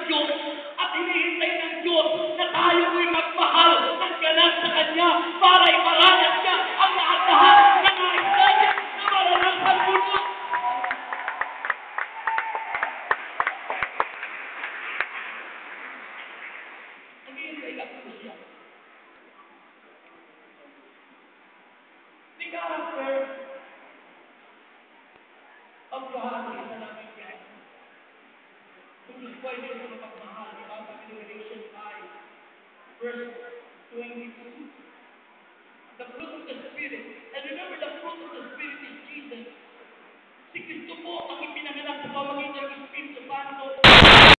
Diyos at hinihintay ng Diyos na tayo ay magmahal ng ganap sa Kanya para iparanas niya ang lahat-lahat ng nais natin na maranasan muna. Naghihintay lang po siya. The character of God is an amazing. Kung gusto ko ay sa mapagmahal, di ba? Sabi ng Galatians 5, verse 22. The fruit of the Spirit. And remember, the fruit of the Spirit is Jesus. Si Kristo po ang ipinanganak sa pamamagitan ng Espiritu Santo